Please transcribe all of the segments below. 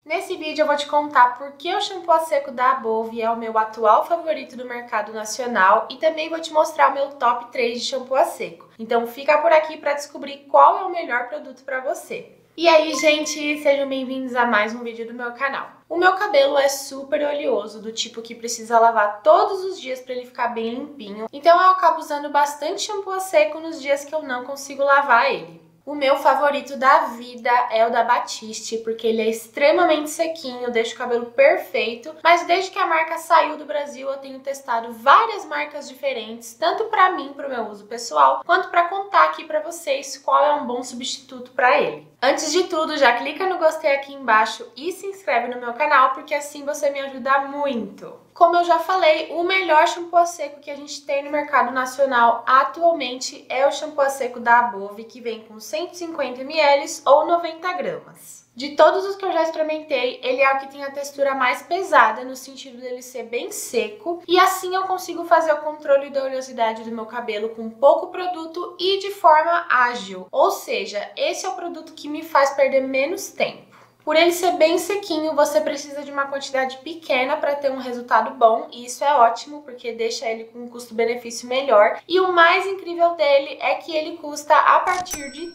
Nesse vídeo eu vou te contar por que o shampoo a seco da Above é o meu atual favorito do mercado nacional e também vou te mostrar o meu top 3 de shampoo a seco. Então fica por aqui para descobrir qual é o melhor produto para você. E aí, gente, sejam bem-vindos a mais um vídeo do meu canal. O meu cabelo é super oleoso, do tipo que precisa lavar todos os dias para ele ficar bem limpinho. Então eu acabo usando bastante shampoo a seco nos dias que eu não consigo lavar ele. O meu favorito da vida é o da Batiste, porque ele é extremamente sequinho, deixa o cabelo perfeito. Mas desde que a marca saiu do Brasil, eu tenho testado várias marcas diferentes, tanto para mim, para o meu uso pessoal, quanto para contar aqui para vocês qual é um bom substituto para ele. Antes de tudo, já clica no gostei aqui embaixo e se inscreve no meu canal, porque assim você me ajuda muito. Como eu já falei, o melhor shampoo a seco que a gente tem no mercado nacional atualmente é o shampoo a seco da Above, que vem com 150 ml ou 90 gramas. De todos os que eu já experimentei, ele é o que tem a textura mais pesada, no sentido dele ser bem seco. E assim eu consigo fazer o controle da oleosidade do meu cabelo com pouco produto e de forma ágil. Ou seja, esse é o produto que me faz perder menos tempo. Por ele ser bem sequinho, você precisa de uma quantidade pequena para ter um resultado bom, e isso é ótimo porque deixa ele com um custo-benefício melhor. E o mais incrível dele é que ele custa a partir de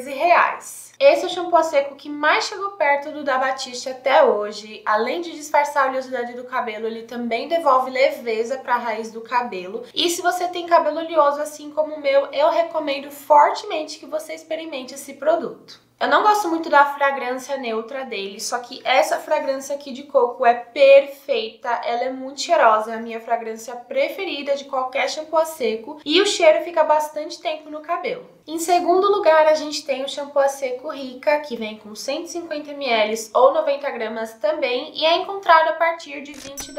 R$13. Esse é o shampoo a seco que mais chegou perto do da Batiste até hoje. Além de disfarçar a oleosidade do cabelo, ele também devolve leveza para a raiz do cabelo. E se você tem cabelo oleoso assim como o meu, eu recomendo fortemente que você experimente esse produto. Eu não gosto muito da fragrância neutra dele, só que essa fragrância aqui de coco é perfeita, ela é muito cheirosa, é a minha fragrância preferida de qualquer shampoo a seco e o cheiro fica bastante tempo no cabelo. Em segundo lugar, a gente tem o shampoo a seco Rica, que vem com 150 ml ou 90 gramas também e é encontrado a partir de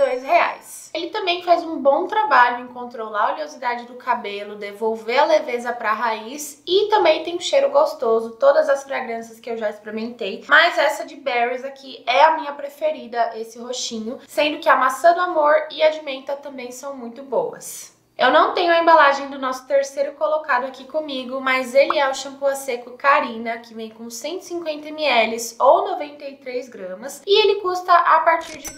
R$22. Ele também faz um bom trabalho em controlar a oleosidade do cabelo, devolver a leveza para a raiz e também tem um cheiro gostoso, todas as fragrâncias que eu já experimentei, mas essa de berries aqui é a minha preferida, esse roxinho, sendo que a maçã do amor e a de menta também são muito boas. Eu não tenho a embalagem do nosso terceiro colocado aqui comigo, mas ele é o shampoo a seco Carina, que vem com 150 ml ou 93 gramas e ele custa a partir de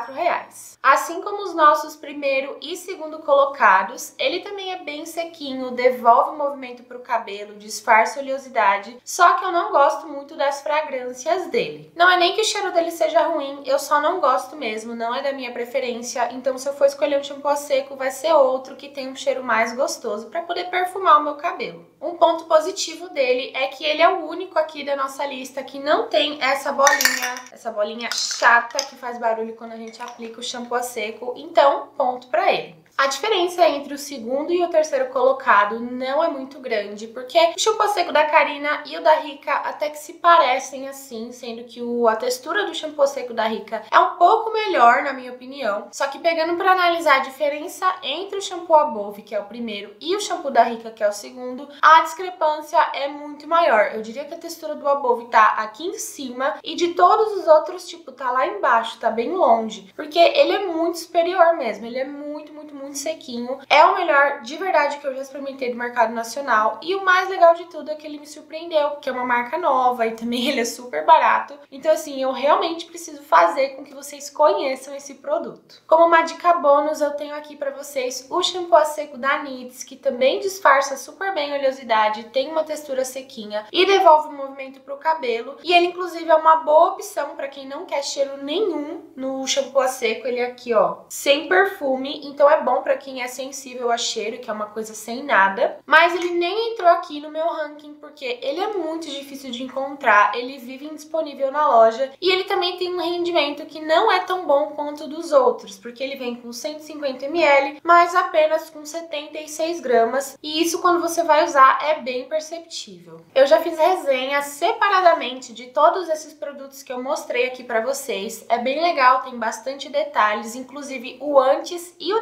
R$24. Assim como os nossos primeiro e segundo colocados, ele também é bem sequinho, devolve movimento para o cabelo, disfarça a oleosidade, só que eu não gosto muito das fragrâncias dele. Não é nem que o cheiro dele seja ruim, eu só não gosto mesmo, não é da minha preferência, então se eu for escolher um shampoo a seco vai ser outro que tem um cheiro mais gostoso para poder perfumar o meu cabelo. Um ponto positivo dele é que ele é o único aqui da nossa lista que não tem essa bolinha chata que faz barulho quando a gente aplica o shampoo a seco, então ponto para ele. A diferença entre o segundo e o terceiro colocado não é muito grande, porque o shampoo a seco da Carina e o da Rica até que se parecem assim, sendo que a textura do shampoo a seco da Rica é um pouco melhor, na minha opinião. Só que pegando para analisar a diferença entre o shampoo Above, que é o primeiro, e o shampoo da Rica, que é o segundo, a discrepância é muito maior. Eu diria que a textura do Above tá aqui em cima e de todos os outros, tipo, tá lá embaixo, tá bem longe, porque ele é muito superior mesmo, ele é muito sequinho. É o melhor de verdade que eu já experimentei do mercado nacional e o mais legal de tudo é que ele me surpreendeu, porque é uma marca nova e também ele é super barato. Então assim, eu realmente preciso fazer com que vocês conheçam esse produto. Como uma dica bônus, eu tenho aqui pra vocês o shampoo a seco da Needs, que também disfarça super bem a oleosidade, tem uma textura sequinha e devolve o movimento pro cabelo. E ele inclusive é uma boa opção pra quem não quer cheiro nenhum no shampoo a seco. Ele é aqui, ó, sem perfume, então é bom para quem é sensível a cheiro, que é uma coisa sem nada. Mas ele nem entrou aqui no meu ranking porque ele é muito difícil de encontrar, ele vive indisponível na loja e ele também tem um rendimento que não é tão bom quanto dos outros, porque ele vem com 150 ml, mas apenas com 76 gramas e isso quando você vai usar é bem perceptível. Eu já fiz resenha separadamente de todos esses produtos que eu mostrei aqui para vocês, é bem legal, tem bastante detalhes, inclusive o antes e o depois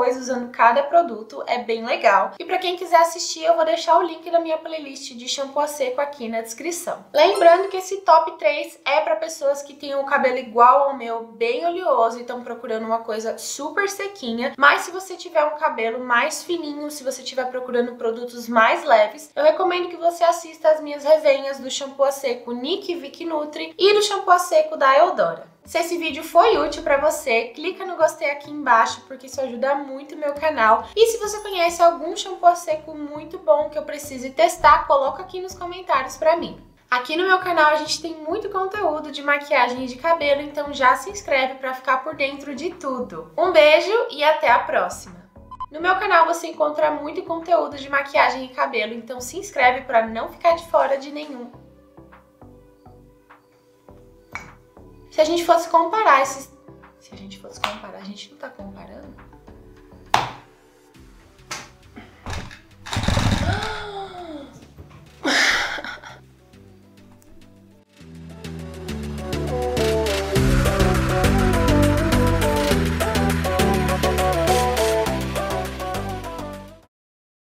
depois usando cada produto, é bem legal. E para quem quiser assistir, eu vou deixar o link da minha playlist de shampoo a seco aqui na descrição. Lembrando que esse top 3 é para pessoas que têm o cabelo igual ao meu, bem oleoso e estão procurando uma coisa super sequinha, mas se você tiver um cabelo mais fininho, se você estiver procurando produtos mais leves, eu recomendo que você assista as minhas resenhas do shampoo a seco Nick Vic Nutri e do shampoo a seco da Eudora. Se esse vídeo foi útil para você, clica no gostei aqui embaixo, porque isso ajuda muito o meu canal. E se você conhece algum shampoo a seco muito bom que eu precise testar, coloca aqui nos comentários para mim. Aqui no meu canal a gente tem muito conteúdo de maquiagem e de cabelo, então já se inscreve para ficar por dentro de tudo. Um beijo e até a próxima! No meu canal você encontra muito conteúdo de maquiagem e cabelo, então se inscreve para não ficar de fora de nenhum. Se a gente fosse comparar, a gente não tá comparando.